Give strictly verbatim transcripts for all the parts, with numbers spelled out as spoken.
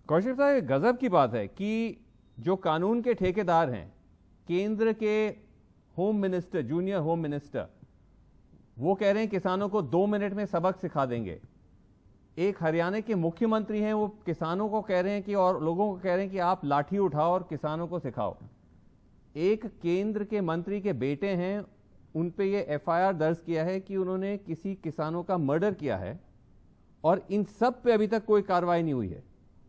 कौशिक साहब, ये गजब की बात है कि जो कानून के ठेकेदार हैं, केंद्र के home minister, junior home minister, वो कह रहे हैं किसानों को दो मिनट में सबक सिखा देंगे। एक हरियाणा के मुख्यमंत्री हैं, वो किसानों को कह रहे हैं कि, और लोगों को कह रहे हैं कि आप लाठी उठाओ और किसानों को सिखाओ। एक केंद्र के मंत्री के बेटे हैं, उन पे ये एफ आई आर दर्ज किया है कि उन्होंने किसी किसानों का मर्डर किया है, और इन सब पे अभी तक कोई कार्रवाई नहीं हुई है।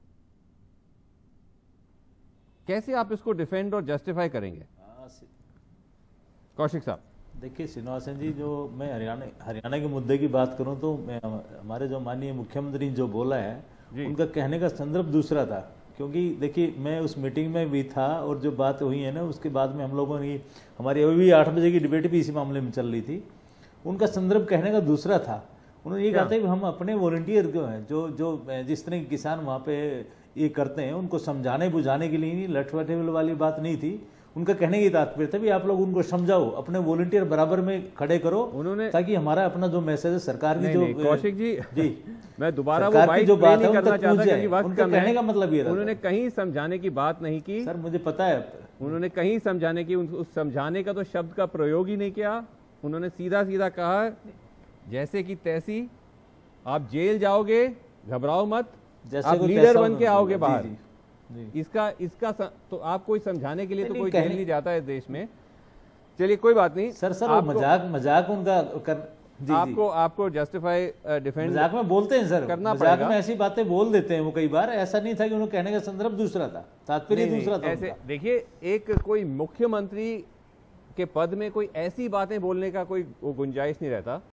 कैसे आप इसको डिफेंड और जस्टिफाई करेंगे कौशिक साहब? देखिए श्रीनिवासन जी, जो मैं हरियाणा हरियाणा के मुद्दे की बात करूं तो मैं हमारे जो माननीय मुख्यमंत्री जो बोला है उनका कहने का संदर्भ दूसरा था। क्योंकि देखिए मैं उस मीटिंग में भी था और जो बात हुई है ना, उसके बाद में हम लोगों ने, हमारी अभी भी आठ बजे की डिबेट भी इसी मामले में चल रही थी, उनका संदर्भ कहने का दूसरा था। उन्होंने ये कहा था कि हम अपने वॉलंटियर जो हैं, जो जो जिस तरह के किसान वहाँ पे ये करते हैं, उनको समझाने बुझाने के लिए नहीं, लठवठे वाली बात नहीं थी। उनका कहने की तात्पर्य था भी आप लोग उनको समझाओ, अपने वॉलंटियर बराबर में खड़े करो, उन्होंने ताकि हमारा अपना जो मैसेज है सरकार की, जो कौशिक जी जी मैं दोबारा वो बात जो बात है करना चाहता क्योंकि वक्त कम है। कहने का मतलब ये, उन्होंने कहीं समझाने की बात नहीं की सर, मुझे पता है। उन्होंने कहीं समझाने की, उस समझाने का तो शब्द का प्रयोग ही नहीं किया। उन्होंने सीधा सीधा कहा जैसे कि तैसी, आप जेल जाओगे, घबराओ मत, आप लीडर बन के आओगे बाहर। इसका इसका स, तो आप कोई समझाने के लिए तो कोई जेल नहीं जाता है देश में। चलिए कोई बात नहीं सर, सर मजाक मजाक उनका कर, जी, आपको जी. आपको जस्टिफाई डिफेंड मजाक में बोलते हैं सर, करना मजाक में ऐसी बातें बोल देते हैं वो कई बार। ऐसा नहीं था कि उन्होंने कहने का संदर्भ दूसरा था, तात्पर्य दूसरा था। ऐसे देखिए, एक कोई मुख्यमंत्री के पद में कोई ऐसी बातें बोलने का कोई गुंजाइश नहीं रहता।